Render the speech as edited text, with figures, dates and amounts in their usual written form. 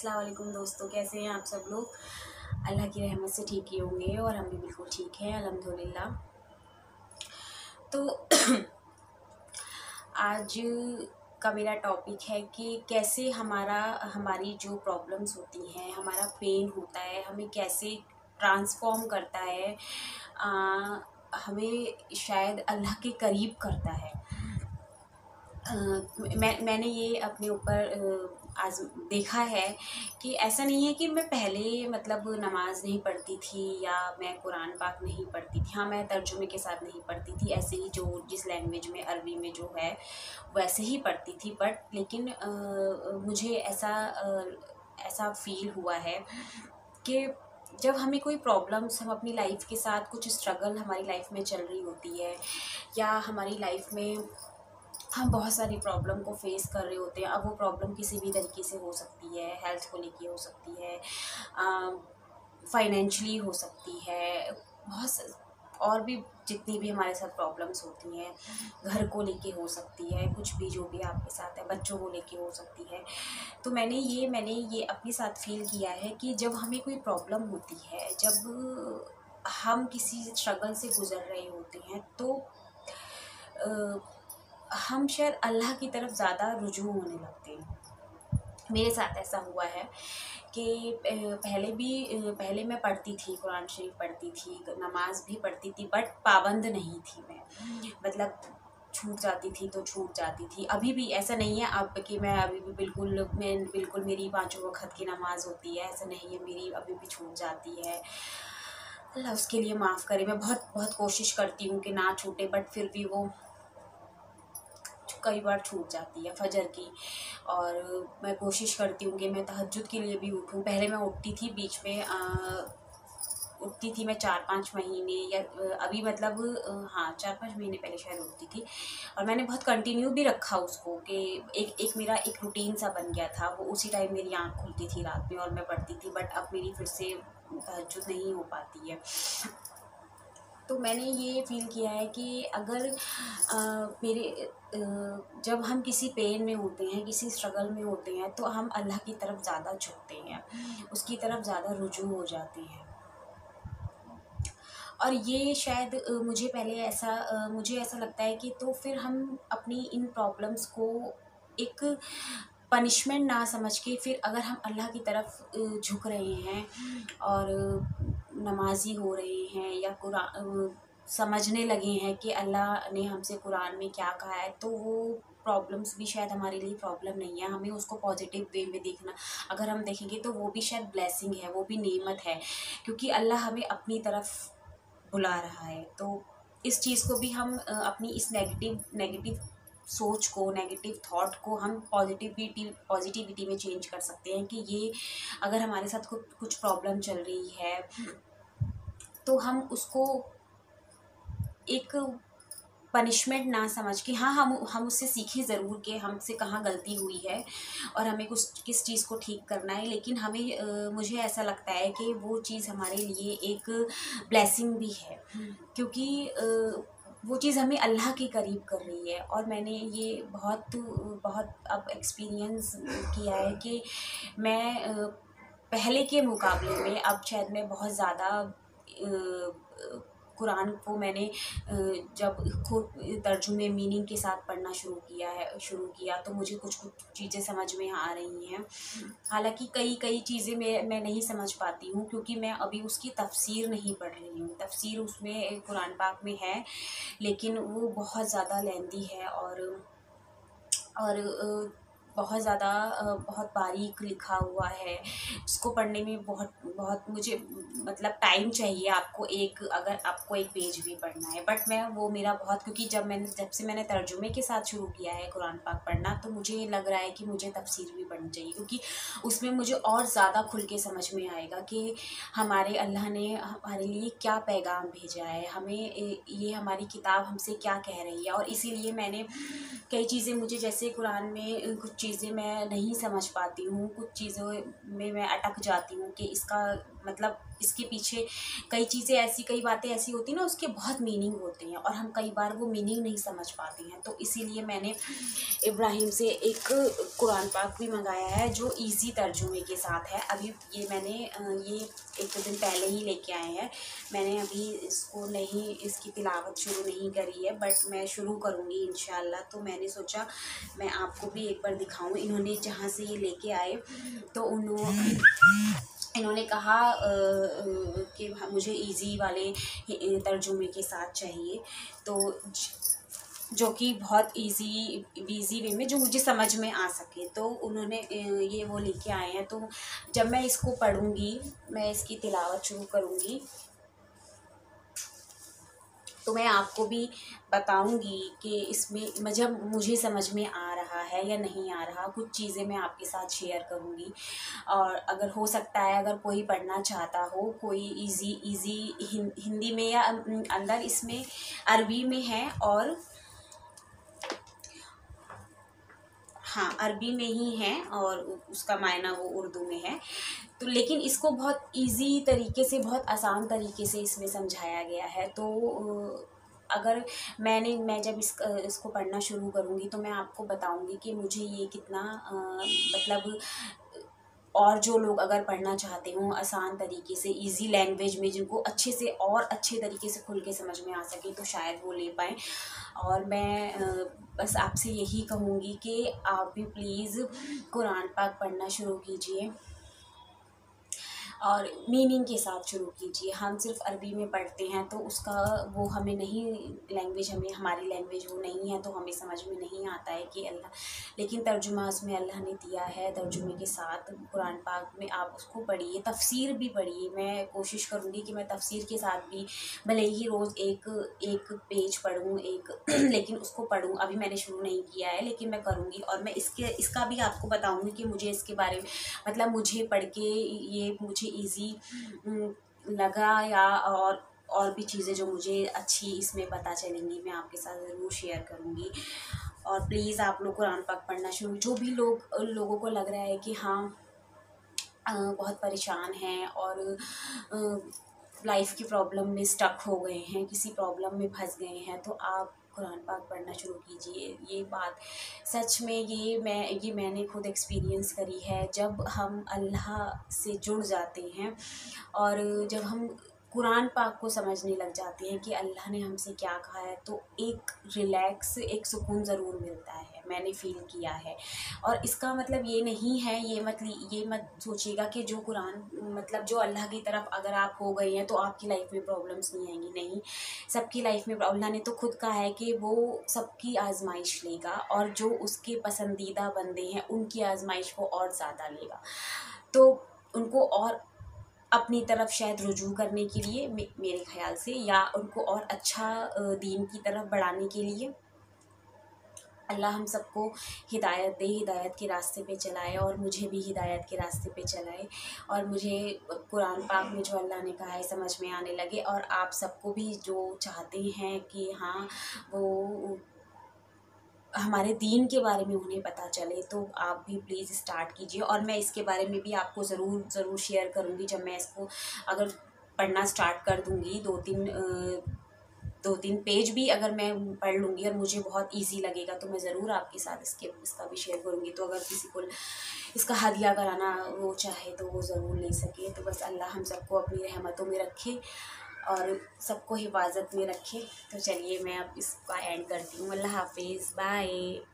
अस्सलाम वालेकुम दोस्तों, कैसे हैं आप सब लोग। अल्लाह की रहमत से ठीक ही होंगे और हम भी बिल्कुल ठीक हैं अल्हम्दुलिल्लाह। तो आज का मेरा टॉपिक है कि कैसे हमारी जो प्रॉब्लम्स होती हैं, हमारा पेन होता है, हमें कैसे ट्रांसफॉर्म करता है, हमें शायद अल्लाह के करीब करता है। मैंने ये अपने ऊपर आज देखा है कि ऐसा नहीं है कि मैं पहले मतलब नमाज़ नहीं पढ़ती थी या मैं कुरान पाक नहीं पढ़ती थी। हाँ, मैं तर्जुमे के साथ नहीं पढ़ती थी, ऐसे ही जो जिस लैंग्वेज में अरबी में जो है वैसे ही पढ़ती थी। बट लेकिन मुझे ऐसा फ़ील हुआ है कि जब हमें कोई प्रॉब्लम्स, हम अपनी लाइफ के साथ कुछ स्ट्रगल हमारी लाइफ में चल रही होती है या हमारी लाइफ में हम बहुत सारी प्रॉब्लम को फेस कर रहे होते हैं। अब वो प्रॉब्लम किसी भी तरीके से हो सकती है, हेल्थ को लेके हो सकती है, फाइनेंशियली हो सकती है, और भी जितनी भी हमारे साथ प्रॉब्लम्स होती हैं, घर को लेके हो सकती है, कुछ भी जो भी आपके साथ है, बच्चों को लेके हो सकती है। तो मैंने ये अपने साथ फील किया है कि जब हमें कोई प्रॉब्लम होती है, जब हम किसी स्ट्रगल से गुज़र रहे होते हैं, तो हम शायद अल्लाह की तरफ ज़्यादा रुजू होने लगते हैं। मेरे साथ ऐसा हुआ है कि पहले मैं पढ़ती थी, कुरान शरीफ पढ़ती थी, नमाज़ भी पढ़ती थी, बट पाबंद नहीं थी मैं। मतलब छूट जाती थी तो छूट जाती थी। अभी भी ऐसा नहीं है अब कि मैं अभी भी बिल्कुल मेरी पाँचों वक़्त की नमाज़ होती है, ऐसा नहीं है, मेरी अभी भी छूट जाती है। अल्लाह उसके लिए माफ़ करे। मैं बहुत बहुत कोशिश करती हूँ कि ना छूटे, बट फिर भी वो कई बार छूट जाती है फजर की। और मैं कोशिश करती हूँ कि मैं तहज्जुद के लिए भी उठूँ। पहले मैं उठती थी, बीच में उठती थी मैं 4-5 महीने या अभी मतलब हाँ 4-5 महीने पहले शायद उठती थी। और मैंने बहुत कंटिन्यू भी रखा उसको कि एक मेरा एक रूटीन सा बन गया था। वो उसी टाइम मेरी आँख खुलती थी रात में और मैं पढ़ती थी। बट अब मेरी फिर से तहज्जुद नहीं हो पाती है। तो मैंने ये फ़ील किया है कि अगर जब हम किसी पेन में होते हैं, किसी स्ट्रगल में होते हैं, तो हम अल्लाह की तरफ ज़्यादा झुकते हैं, उसकी तरफ ज़्यादा रुजू हो जाते हैं। और ये शायद मुझे ऐसा लगता है कि तो फिर हम अपनी इन प्रॉब्लम्स को एक पनिशमेंट ना समझ के, फिर अगर हम अल्लाह की तरफ झुक रहे हैं और नमाज़ी हो रहे हैं या समझने लगे हैं कि अल्लाह ने हमसे कुरान में क्या कहा है, तो वो प्रॉब्लम्स भी शायद हमारे लिए प्रॉब्लम नहीं है। हमें उसको पॉजिटिव वे में देखना, अगर हम देखेंगे तो वो भी शायद ब्लेसिंग है, वो भी नेमत है, क्योंकि अल्लाह हमें अपनी तरफ बुला रहा है। तो इस चीज़ को भी हम अपनी इस नेगेटिव सोच को, नेगेटिव थॉट को हम पॉजिटिविटी में चेंज कर सकते हैं कि ये अगर हमारे साथ कुछ प्रॉब्लम चल रही है, तो हम उसको एक पनिशमेंट ना समझ के, हाँ, हम उससे सीखें ज़रूर कि हमसे कहाँ गलती हुई है और हमें किस चीज़ को ठीक करना है। लेकिन मुझे ऐसा लगता है कि वो चीज़ हमारे लिए एक ब्लेसिंग भी है, क्योंकि वो चीज़ हमें अल्लाह के करीब कर रही है। और मैंने ये बहुत अब एक्सपीरियंस किया है कि मैं पहले के मुकाबले में अब शायद मैं बहुत ज़्यादा कुरान को मैंने जब खुद तर्जुमे मीनिंग के साथ पढ़ना शुरू किया तो मुझे कुछ चीज़ें समझ में आ रही हैं। हालांकि कई चीज़ें मैं नहीं समझ पाती हूँ, क्योंकि मैं अभी उसकी तफसीर नहीं पढ़ रही हूँ। तफसीर उसमें कुरान पाक में है, लेकिन वो बहुत ज़्यादा लेंदी है और बहुत ज़्यादा बहुत बारीक लिखा हुआ है। इसको पढ़ने में बहुत मुझे मतलब टाइम चाहिए आपको, अगर आपको एक पेज भी पढ़ना है। बट मेरा बहुत, क्योंकि जब से मैंने तर्जुमे के साथ शुरू किया है कुरान पाक पढ़ना, तो मुझे लग रहा है कि मुझे तफसीर भी पढ़नी चाहिए, क्योंकि उसमें मुझे और ज़्यादा खुल के समझ में आएगा कि हमारे अल्लाह ने हमारे लिए क्या पैगाम भेजा है, हमें ये हमारी किताब हमसे क्या कह रही है। और इसीलिए मैंने कई चीज़ें, मुझे जैसे कुरान में कुछ चीज़ें मैं नहीं समझ पाती हूँ, कुछ चीज़ों में मैं अटक जाती हूँ कि इसका मतलब इसके पीछे कई चीज़ें ऐसी, कई बातें ऐसी होती हैं ना, उसके बहुत मीनिंग होते हैं और हम कई बार वो मीनिंग नहीं समझ पाते हैं। तो इसीलिए मैंने इब्राहिम से एक कुरान पाक भी मंगाया है जो इजी तर्जुमे के साथ है। अभी ये मैंने ये एक दो दिन पहले ही लेके आए हैं। मैंने अभी इसको नहीं, इसकी तिलावत शुरू नहीं करी है, बट मैं शुरू करूँगी इंशाल्लाह। तो मैंने सोचा मैं आपको भी एक बार दिखाऊँ। इन्होंने जहाँ से ये लेके आए तो इन्होंने कहा कि मुझे इजी वाले तर्जुमे के साथ चाहिए, तो जो कि बहुत इजी वे में जो मुझे समझ में आ सके। तो उन्होंने ये वो लेके आए हैं। तो जब मैं इसको पढ़ूँगी, मैं इसकी तिलावत शुरू करूँगी, तो मैं आपको भी बताऊंगी कि इसमें जब मुझे समझ में आ रहा है या नहीं आ रहा, कुछ चीज़ें मैं आपके साथ शेयर करूंगी। और अगर हो सकता है, अगर कोई पढ़ना चाहता हो, कोई इजी हिंदी में या अंदर इसमें अरबी में है, और हाँ अरबी में ही है और उसका मायना वो उर्दू में है। तो लेकिन इसको बहुत इजी तरीके से, बहुत आसान तरीके से इसमें समझाया गया है। तो अगर मैं जब इसको पढ़ना शुरू करूँगी तो मैं आपको बताऊँगी कि मुझे ये कितना मतलब, और जो लोग अगर पढ़ना चाहते हों आसान तरीके से, इजी लैंग्वेज में, जिनको अच्छे से और अच्छे तरीके से खुल के समझ में आ सके, तो शायद वो ले पाएँ। और मैं बस आपसे यही कहूँगी कि आप भी प्लीज़ कुरान पाक पढ़ना शुरू कीजिए और मीनिंग के साथ शुरू कीजिए। हम सिर्फ अरबी में पढ़ते हैं तो उसका वो हमें नहीं, लैंग्वेज हमें, हमारी लैंग्वेज वो नहीं है, तो हमें समझ में नहीं आता है कि अल्लाह, लेकिन तर्जुमा उसमें अल्लाह ने दिया है। तर्जुमे के साथ कुरान पाक में आप उसको पढ़िए, तफसीर भी पढ़िए। मैं कोशिश करूँगी कि मैं तफसीर के साथ भी, भले ही रोज़ एक एक पेज पढ़ूँ, एक लेकिन उसको पढ़ूँ। अभी मैंने शुरू नहीं किया है, लेकिन मैं करूँगी। और मैं इसका भी आपको बताऊँगी कि मुझे इसके बारे में, मतलब मुझे पढ़ के ये मुझे इजी लगा, या और भी चीज़ें जो मुझे अच्छी इसमें पता चलेंगी, मैं आपके साथ ज़रूर शेयर करूँगी। और प्लीज़ आप लोग कुरान पाक पढ़ना शुरू, जो भी लोगों को लग रहा है कि हाँ बहुत परेशान हैं और लाइफ की प्रॉब्लम में स्टक हो गए हैं, किसी प्रॉब्लम में फंस गए हैं, तो आप कुरान पाक पढ़ना शुरू कीजिए। ये बात सच में, ये मैंने खुद एक्सपीरियंस करी है। जब हम अल्लाह से जुड़ जाते हैं और जब हम कुरान पाक को समझने लग जाते हैं कि अल्लाह ने हमसे क्या कहा है, तो एक रिलैक्स, एक सुकून ज़रूर मिलता है, मैंने फ़ील किया है। और इसका मतलब ये नहीं है, ये मत सोचिएगा कि जो कुरान, मतलब जो अल्लाह की तरफ अगर आप हो गए हैं तो आपकी लाइफ में प्रॉब्लम्स नहीं आएंगी। नहीं, सबकी लाइफ में, अल्लाह ने तो खुद कहा है कि वो सबकी आजमाइश लेगा, और जो उसके पसंदीदा बंदे हैं उनकी आजमाइश को और ज़्यादा लेगा। तो उनको और अपनी तरफ शायद रुजू करने के लिए, मेरे ख्याल से, या उनको और अच्छा दीन की तरफ बढ़ाने के लिए अल्लाह हम सबको हिदायत दे, हिदायत के रास्ते पे चलाए, और मुझे भी हिदायत के रास्ते पे चलाए, और मुझे कुरान पाक में जो अल्लाह ने कहा है समझ में आने लगे। और आप सबको भी जो चाहते हैं कि हाँ वो हमारे दीन के बारे में उन्हें पता चले, तो आप भी प्लीज़ स्टार्ट कीजिए। और मैं इसके बारे में भी आपको ज़रूर शेयर करूँगी जब मैं इसको अगर पढ़ना स्टार्ट कर दूँगी। दो तीन पेज भी अगर मैं पढ़ लूँगी और मुझे बहुत इजी लगेगा, तो मैं ज़रूर आपके साथ इसका भी शेयर करूँगी। तो अगर किसी को इसका हदिया कराना वो चाहे तो वो ज़रूर ले सके। तो बस अल्लाह हम सबको अपनी रहमतों में रखे और सबको हिफाजत में रखे। तो चलिए मैं अब इसका एंड करती हूँ। अल्लाह हाफिज़, बाय।